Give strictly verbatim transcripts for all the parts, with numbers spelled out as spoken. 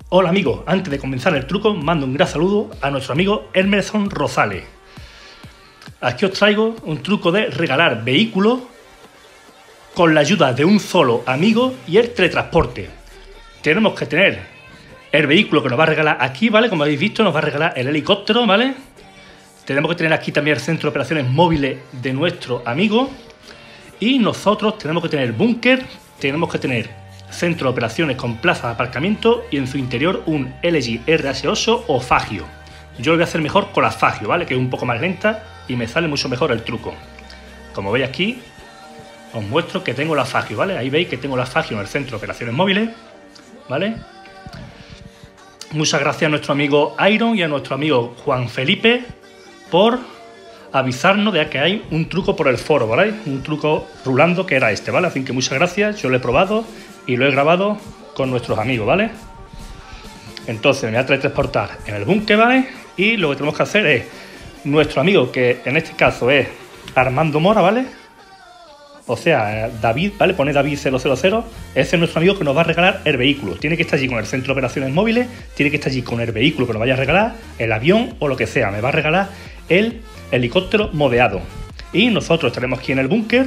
Hola amigos, antes de comenzar el truco mando un gran saludo a nuestro amigo Emerson Rosales. Aquí os traigo un truco de regalar vehículos con la ayuda de un solo amigo y el teletransporte. Tenemos que tener el vehículo que nos va a regalar aquí, ¿vale? Como habéis visto, nos va a regalar el helicóptero, ¿vale? Tenemos que tener aquí también el centro de operaciones móviles de nuestro amigo. Y nosotros tenemos que tener búnker, tenemos que tener centro de operaciones con plaza de aparcamiento y en su interior un L G R H ocho o Fagio. Yo lo voy a hacer mejor con la Fagio, ¿vale? Que es un poco más lenta y me sale mucho mejor el truco. Como veis aquí, os muestro que tengo la Fagio, ¿vale? Ahí veis que tengo la Fagio en el centro de operaciones móviles, ¿vale? Muchas gracias a nuestro amigo Iron y a nuestro amigo Juan Felipe por avisarnos de que hay un truco por el foro, ¿vale? Un truco rulando que era este, ¿vale? Así que muchas gracias, yo lo he probado y lo he grabado con nuestros amigos, ¿vale? Entonces me voy a teletransportar en el búnker, ¿vale? Y lo que tenemos que hacer es, nuestro amigo, que en este caso es Armando Mora, ¿vale? O sea, David, ¿vale? Pone David cero cero cero, ese es nuestro amigo que nos va a regalar el vehículo. Tiene que estar allí con el centro de operaciones móviles, tiene que estar allí con el vehículo que nos vaya a regalar, el avión o lo que sea. Me va a regalar el helicóptero modeado. Y nosotros estaremos aquí en el búnker.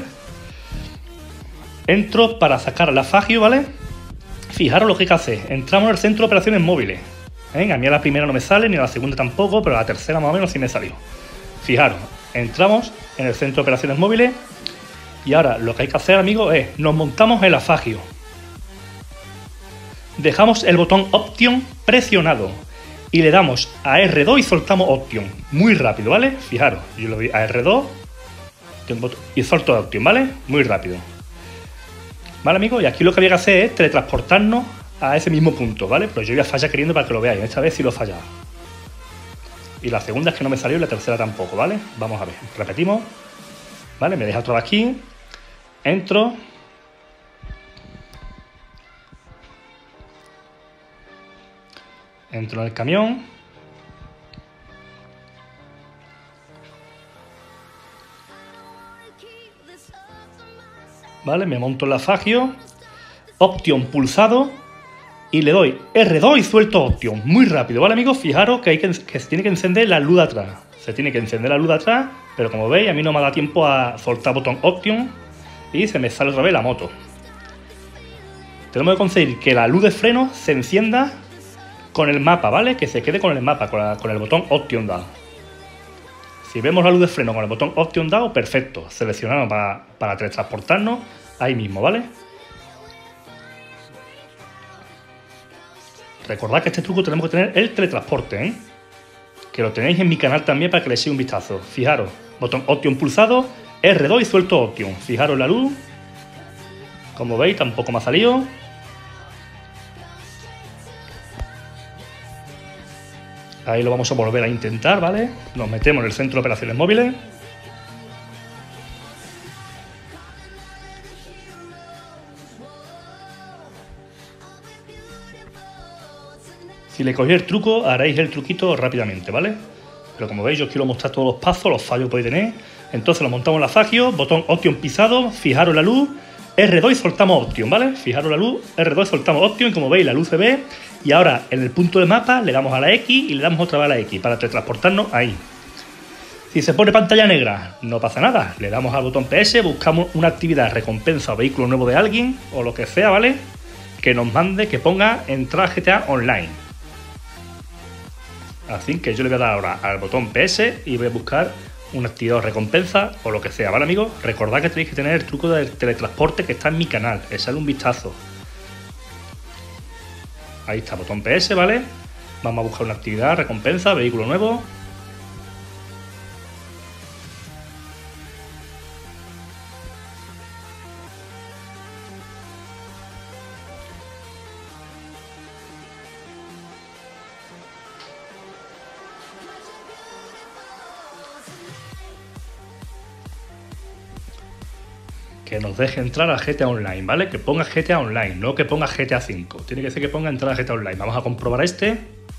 Entro para sacar la Fagio, ¿vale? Fijaros lo que hay que hacer. Entramos en el centro de operaciones móviles. ¿Eh? A mí a la primera no me sale, ni a la segunda tampoco, pero a la tercera más o menos sí me salió. Fijaros, entramos en el centro de operaciones móviles y ahora lo que hay que hacer, amigos, es nos montamos en la Fagio. Dejamos el botón Option presionado y le damos a R dos y soltamos Option. Muy rápido, ¿vale? Fijaros, yo le doy a R dos y suelto Option, ¿vale? Muy rápido. Vale, amigos, y aquí lo que había que hacer es teletransportarnos a ese mismo punto, ¿vale? Pero yo voy a fallar queriendo para que lo veáis. Esta vez sí lo he fallado. Y la segunda es que no me salió y la tercera tampoco, ¿vale? Vamos a ver. Repetimos. ¿Vale? Me deja otra vez aquí. Entro. Entro en el camión. Vale, me monto en la Fagio, Option pulsado y le doy R dos y suelto Option. Muy rápido, ¿vale, amigos? Fijaros que, hay que, que se tiene que encender la luz de atrás. Se tiene que encender la luz de atrás, pero como veis, a mí no me da tiempo a soltar botón Option y se me sale otra vez la moto. Tenemos que conseguir que la luz de freno se encienda con el mapa, ¿vale? Que se quede con el mapa, con, la, con el botón Option dado. Si vemos la luz de freno con el botón Option dado, perfecto. Seleccionamos para, para teletransportarnos ahí mismo, ¿vale? Recordad que este truco tenemos que tener el teletransporte, ¿eh? Que lo tenéis en mi canal también para que le echéis un vistazo. Fijaros, botón Option pulsado, R dos y suelto Option. Fijaros la luz. Como veis, tampoco me ha salido. Ahí lo vamos a volver a intentar, ¿vale? Nos metemos en el centro de operaciones móviles. Si le cogéis el truco, haréis el truquito rápidamente, ¿vale? Pero como veis, yo os quiero mostrar todos los pasos, los fallos que podéis tener. Entonces lo montamos en la Fagio, botón Option pisado, fijaros la luz, R dos y soltamos Option, ¿vale? Fijaros la luz, R dos y soltamos Option, como veis la luz se ve. Y ahora en el punto de mapa le damos a la X y le damos otra vez a la X para teletransportarnos ahí. Si se pone pantalla negra, no pasa nada. Le damos al botón P S, buscamos una actividad, recompensa o vehículo nuevo de alguien o lo que sea, ¿vale? Que nos mande, que ponga entrar a G T A Online. Así que yo le voy a dar ahora al botón P S y voy a buscar una actividad o recompensa o lo que sea, ¿vale, amigos? Recordad que tenéis que tener el truco del teletransporte que está en mi canal. Echadle un vistazo. Ahí está, botón P S, ¿vale? Vamos a buscar una actividad, recompensa, vehículo nuevo. Que nos deje entrar a G T A Online, ¿vale? Que ponga G T A Online, no que ponga G T A cinco. Tiene que ser que ponga entrar a G T A Online. Vamos a comprobar este.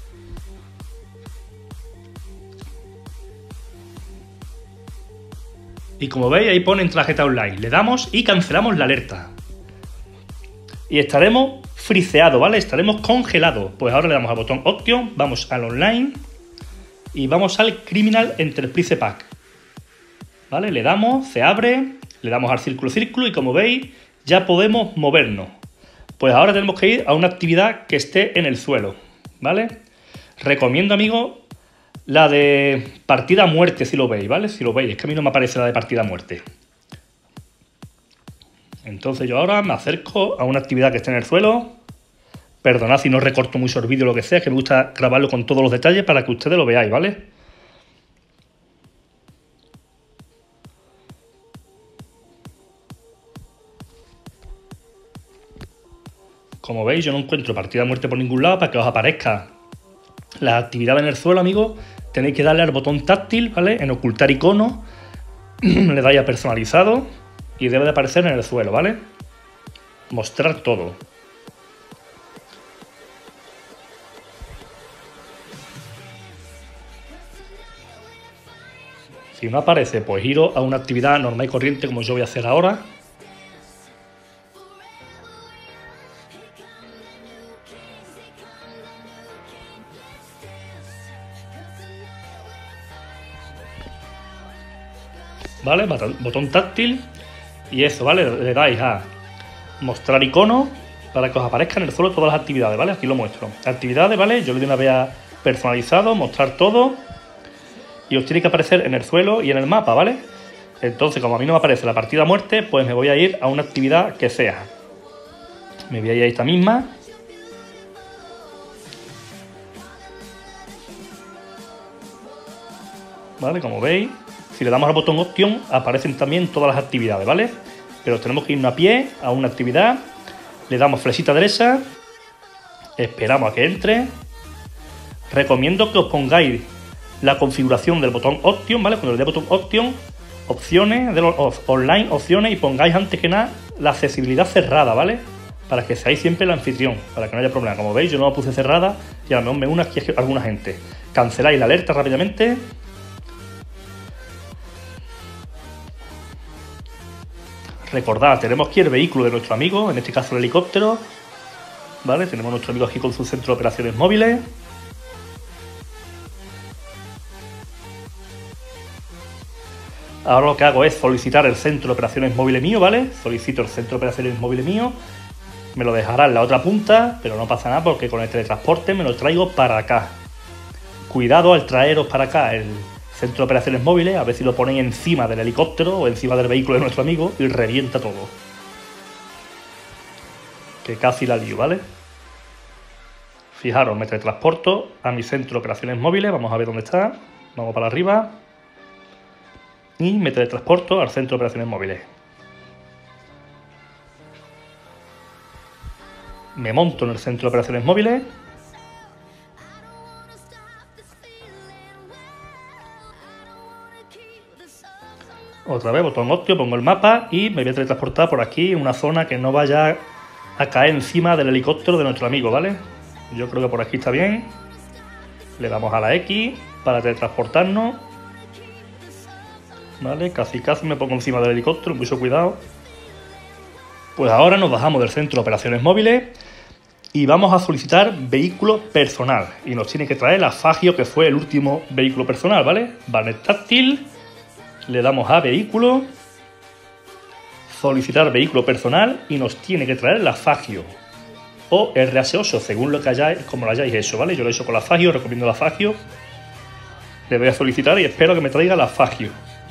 Y como veis, ahí pone entrar a G T A Online. Le damos y cancelamos la alerta. Y estaremos friseado, ¿vale? Estaremos congelados. Pues ahora le damos al botón Option, vamos al Online y vamos al Criminal Enterprise Pack. ¿Vale? Le damos, se abre, le damos al círculo círculo y como veis ya podemos movernos. Pues ahora tenemos que ir a una actividad que esté en el suelo, ¿vale? Recomiendo, amigos, la de partida a muerte, si lo veis, ¿vale? Si lo veis, es que a mí no me aparece la de partida a muerte. Entonces yo ahora me acerco a una actividad que esté en el suelo. Perdonad si no recorto mucho el vídeo o lo que sea, es que me gusta grabarlo con todos los detalles para que ustedes lo veáis, ¿vale? Como veis, yo no encuentro partida a muerte por ningún lado. Para que os aparezca la actividad en el suelo, amigos, tenéis que darle al botón táctil, ¿vale? En ocultar icono, le dais a personalizado y debe de aparecer en el suelo, ¿vale? Mostrar todo. Si no aparece, pues giro a una actividad normal y corriente como yo voy a hacer ahora. ¿Vale? Botón táctil y eso, ¿vale? Le dais a mostrar icono para que os aparezcan en el suelo todas las actividades, ¿vale? Aquí lo muestro. Actividades, ¿vale? Yo le doy una vez a personalizado, mostrar todo y os tiene que aparecer en el suelo y en el mapa, ¿vale? Entonces, como a mí no me aparece la partida a muerte, pues me voy a ir a una actividad que sea. Me voy a ir a esta misma. ¿Vale? Como veis, si le damos al botón Opción, aparecen también todas las actividades, ¿vale? Pero tenemos que irnos a pie a una actividad. Le damos flechita derecha. Esperamos a que entre. Recomiendo que os pongáis la configuración del botón Option, ¿vale? Cuando le dé botón Option, opciones, de los online, opciones, y pongáis antes que nada la accesibilidad cerrada, ¿vale? Para que seáis siempre el anfitrión, para que no haya problema. Como veis, yo no la puse cerrada y a lo mejor me une aquí a alguna gente. Canceláis la alerta rápidamente. Recordad, tenemos aquí el vehículo de nuestro amigo, en este caso el helicóptero, ¿vale? Tenemos a nuestro amigo aquí con su centro de operaciones móviles. Ahora lo que hago es solicitar el centro de operaciones móviles mío, ¿vale? Solicito el centro de operaciones móviles mío. Me lo dejará en la otra punta, pero no pasa nada porque con el teletransporte me lo traigo para acá. Cuidado al traeros para acá el centro de operaciones móviles, a ver si lo ponéis encima del helicóptero o encima del vehículo de nuestro amigo y revienta todo. Que casi la lío, ¿vale? Fijaros, me teletransporto a mi centro de operaciones móviles, vamos a ver dónde está. Vamos para arriba. Y me teletransporto al centro de operaciones móviles. Me monto en el centro de operaciones móviles. Otra vez, botón Option, pongo el mapa y me voy a teletransportar por aquí, en una zona que no vaya a caer encima del helicóptero de nuestro amigo, ¿vale? Yo creo que por aquí está bien. Le damos a la X para teletransportarnos. ¿Vale? Casi casi me pongo encima del helicóptero, mucho cuidado. Pues ahora nos bajamos del centro de operaciones móviles y vamos a solicitar vehículo personal. Y nos tiene que traer la Fagio, que fue el último vehículo personal, ¿vale? Banner táctil, le damos a vehículo, solicitar vehículo personal y nos tiene que traer la Fagio o R H ocho, según lo que hayáis, como lo hayáis hecho, ¿vale? Yo lo he hecho con la Fagio, recomiendo la Fagio. Le voy a solicitar y espero que me traiga la Fagio.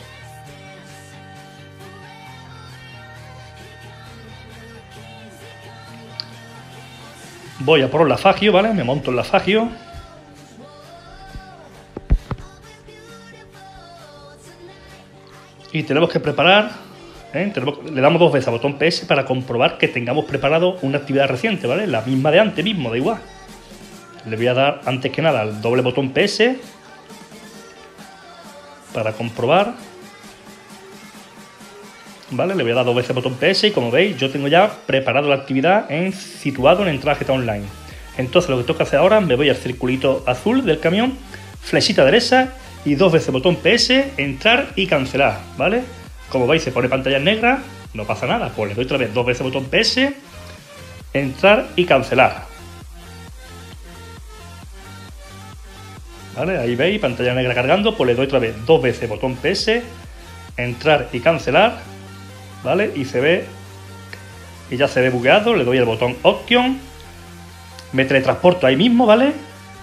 Voy a por la Fagio, ¿vale? Me monto en la Fagio. Y tenemos que preparar, ¿eh? tenemos, le damos dos veces al botón P S para comprobar que tengamos preparado una actividad reciente, ¿vale? La misma de antes mismo, da igual. Le voy a dar antes que nada el doble botón P S para comprobar. ¿Vale? Le voy a dar dos veces el botón P S y como veis yo tengo ya preparado la actividad en, situado en entrada G T A Online. Entonces lo que tengo que hacer ahora, me voy al circulito azul del camión, flechita derecha y dos veces botón P S, entrar y cancelar, ¿vale? Como veis se pone pantalla negra, no pasa nada, pues le doy otra vez dos veces botón P S entrar y cancelar. ¿Vale? Ahí veis, pantalla negra cargando, pues le doy otra vez dos veces botón P S, entrar y cancelar, ¿vale? Y se ve, y ya se ve bugueado, le doy el botón Option, me teletransporto ahí mismo, ¿vale?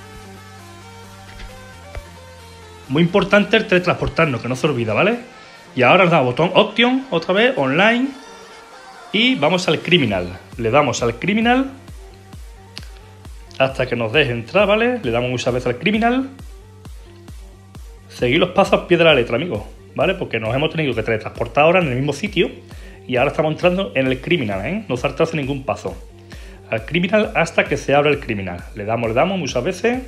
Muy importante el teletransportarnos, que no se olvida, ¿vale? Y ahora le damos botón Option, otra vez, Online, y vamos al Criminal. Le damos al Criminal hasta que nos deje entrar, ¿vale? Le damos muchas veces al Criminal. Seguir los pasos al pie de la letra, amigos, ¿vale? Porque nos hemos tenido que teletransportar ahora en el mismo sitio y ahora estamos entrando en el Criminal, ¿eh? No saltarse ningún paso. Al Criminal hasta que se abra el Criminal. Le damos, le damos muchas veces.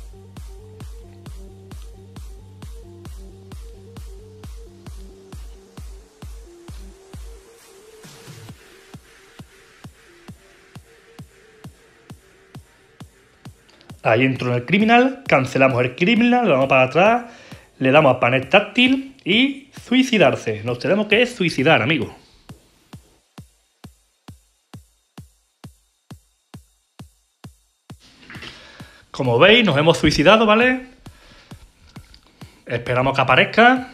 Ahí entro en el Criminal, cancelamos el Criminal, le damos para atrás, le damos a panel táctil y suicidarse. Nos tenemos que suicidar, amigos. Como veis, nos hemos suicidado, ¿vale? Esperamos que aparezca.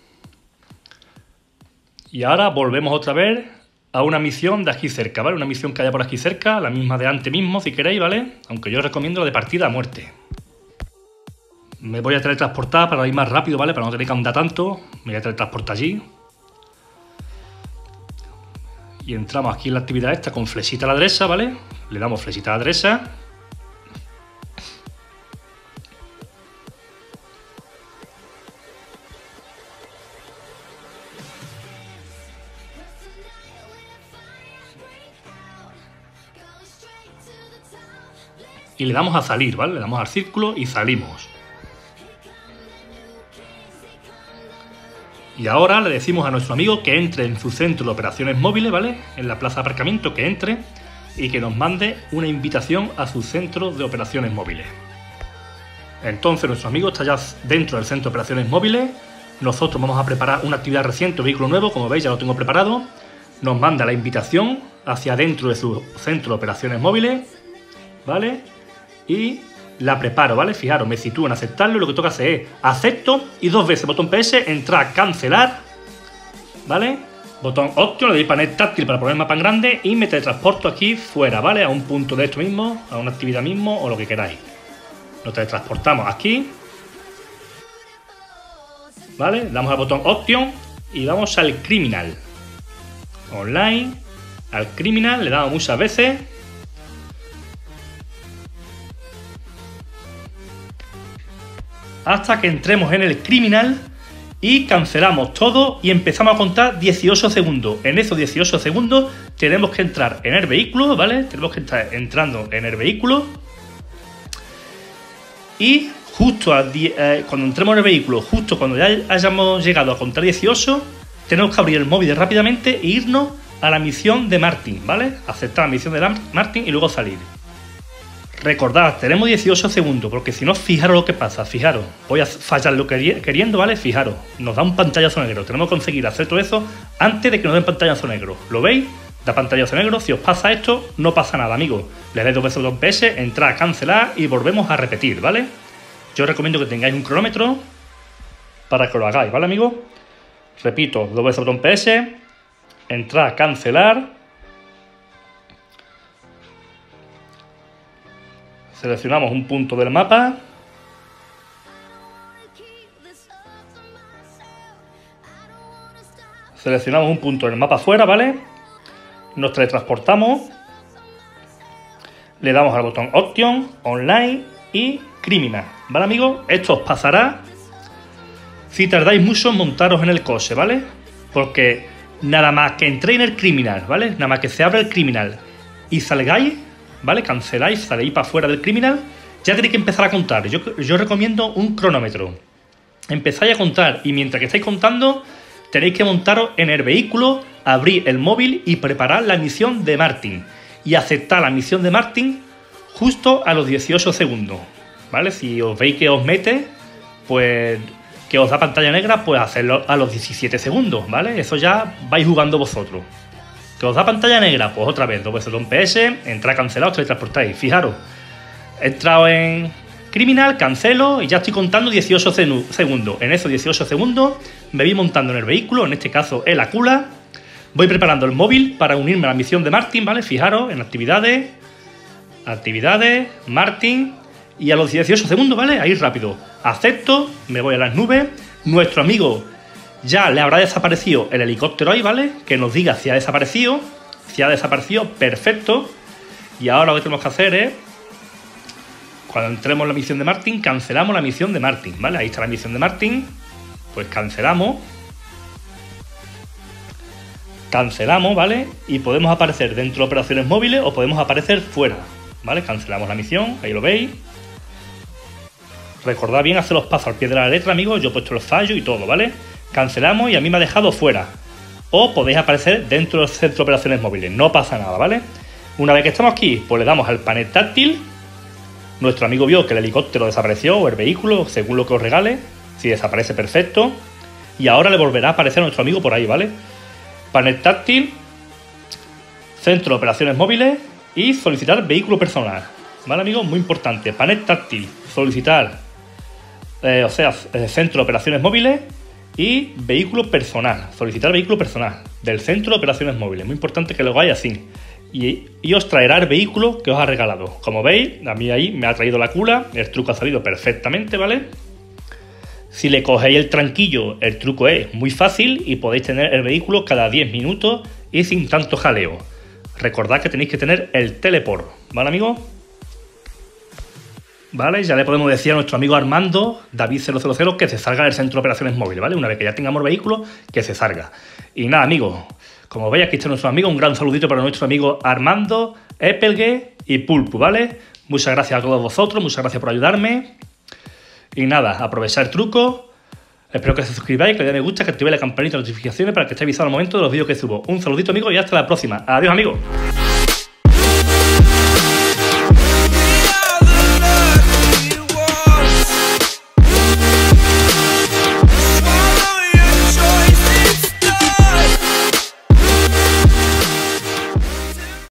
Y ahora volvemos otra vez a una misión de aquí cerca, ¿vale? Una misión que haya por aquí cerca, la misma de antes mismo, si queréis, ¿vale? Aunque yo recomiendo la de partida a muerte. Me voy a teletransportar para ir más rápido, ¿vale? Para no tener que andar tanto. Me voy a teletransportar allí. Y entramos aquí en la actividad esta con flechita a la derecha, ¿vale? Le damos flechita a la derecha. Y le damos a salir, ¿vale? Le damos al círculo y salimos. Y ahora le decimos a nuestro amigo que entre en su centro de operaciones móviles, ¿vale? En la plaza de aparcamiento, que entre y que nos mande una invitación a su centro de operaciones móviles. Entonces nuestro amigo está ya dentro del centro de operaciones móviles. Nosotros vamos a preparar una actividad reciente, vehículo nuevo, como veis ya lo tengo preparado. Nos manda la invitación hacia dentro de su centro de operaciones móviles, ¿vale? Y la preparo, ¿vale? Fijaros, me sitúo en aceptarlo y lo que toca hacer es acepto y dos veces botón P S, entrar, cancelar, ¿vale? Botón Option, le doy panel táctil para poner el mapa en grande y me teletransporto aquí fuera, ¿vale? A un punto de esto mismo, a una actividad mismo o lo que queráis. Nos teletransportamos aquí, ¿vale? Damos al botón Option y vamos al Criminal. Online, al Criminal, le damos muchas veces. Hasta que entremos en el Criminal y cancelamos todo y empezamos a contar dieciocho segundos. En esos dieciocho segundos tenemos que entrar en el vehículo, ¿vale? Tenemos que estar entrando en el vehículo y justo a eh, cuando entremos en el vehículo, justo cuando ya hayamos llegado a contar dieciocho, tenemos que abrir el móvil rápidamente e irnos a la misión de Martin, ¿vale? Aceptar la misión de Martin y luego salir. Recordad, tenemos dieciocho segundos, porque si no, fijaros lo que pasa, fijaros. Voy a fallar lo que queriendo, ¿vale? Fijaros, nos da un pantallazo negro. Tenemos que conseguir hacer todo eso antes de que nos den pantallazo negro. ¿Lo veis? Da pantallazo negro. Si os pasa esto, no pasa nada, amigos. Le dais dos veces botón P S, entrar, cancelar y volvemos a repetir, ¿vale? Yo os recomiendo que tengáis un cronómetro para que lo hagáis, ¿vale, amigos? Repito, dos veces botón P S, entrar, cancelar. Seleccionamos un punto del mapa. Seleccionamos un punto del mapa afuera, ¿vale? Nos teletransportamos. Le damos al botón Option, Online y Criminal. ¿Vale, amigos? Esto os pasará si tardáis mucho en montaros en el coche, ¿vale? Porque nada más que entréis en el Criminal, ¿vale? Nada más que se abra el Criminal y salgáis, ¿vale? Canceláis, saléis para afuera del Criminal, ya tenéis que empezar a contar. Yo, yo recomiendo un cronómetro. Empezáis a contar y mientras que estáis contando, tenéis que montaros en el vehículo, abrir el móvil y preparar la misión de Martin. Y aceptar la misión de Martin justo a los dieciocho segundos, ¿vale? Si os veis que os mete, pues que os da pantalla negra, pues hacerlo a los diecisiete segundos, ¿vale? Eso ya vais jugando vosotros. ¿Que os da pantalla negra? Pues otra vez, dos veces un P S, entra cancelado, os teletransportáis. Fijaros, he entrado en Criminal, cancelo y ya estoy contando dieciocho segundos. En esos dieciocho segundos me voy montando en el vehículo, en este caso el Acula. Voy preparando el móvil para unirme a la misión de Martin, ¿vale? Fijaros, en actividades, actividades, Martin, y a los dieciocho segundos, ¿vale? Ahí rápido. Acepto, me voy a las nubes. Nuestro amigo ya le habrá desaparecido el helicóptero ahí, ¿vale? Que nos diga si ha desaparecido. Si ha desaparecido, perfecto. Y ahora lo que tenemos que hacer es, cuando entremos en la misión de Martin, cancelamos la misión de Martin, ¿vale? Ahí está la misión de Martin. Pues cancelamos. Cancelamos, ¿vale? Y podemos aparecer dentro de operaciones móviles o podemos aparecer fuera, ¿vale? Cancelamos la misión, ahí lo veis. Recordad bien hacer los pasos al pie de la letra, amigos. Yo he puesto los fallos y todo, ¿vale? Cancelamos y a mí me ha dejado fuera. O podéis aparecer dentro del centro de operaciones móviles. No pasa nada, ¿vale? Una vez que estamos aquí, pues le damos al panel táctil. Nuestro amigo vio que el helicóptero desapareció o el vehículo, según lo que os regale. Si desaparece, perfecto. Y ahora le volverá a aparecer a nuestro amigo por ahí, ¿vale? Panel táctil, centro de operaciones móviles y solicitar vehículo personal. ¿Vale, amigos? Muy importante. Panel táctil, solicitar, eh, o sea, centro de operaciones móviles y vehículo personal. Solicitar vehículo personal del centro de operaciones móviles. Muy importante que lo hagáis así. Y, y os traerá el vehículo que os ha regalado. Como veis, a mí ahí me ha traído la Acula. El truco ha salido perfectamente, ¿vale? Si le cogéis el tranquillo, el truco es muy fácil y podéis tener el vehículo cada diez minutos y sin tanto jaleo. Recordad que tenéis que tener el teleport, ¿vale, amigos? Vale, ya le podemos decir a nuestro amigo Armando, David cero cero cero, que se salga del centro de operaciones móviles, ¿vale? Una vez que ya tengamos el vehículo, que se salga. Y nada, amigos, como veis, aquí está nuestro amigo. Un gran saludito para nuestro amigo Armando, Epelgue y Pulpu, ¿vale? Muchas gracias a todos vosotros, muchas gracias por ayudarme. Y nada, aprovechar el truco. Espero que se suscribáis, que le deis me gusta, que activéis la campanita de notificaciones para que estéis avisados al momento de los vídeos que subo. Un saludito, amigos, y hasta la próxima. Adiós, amigos.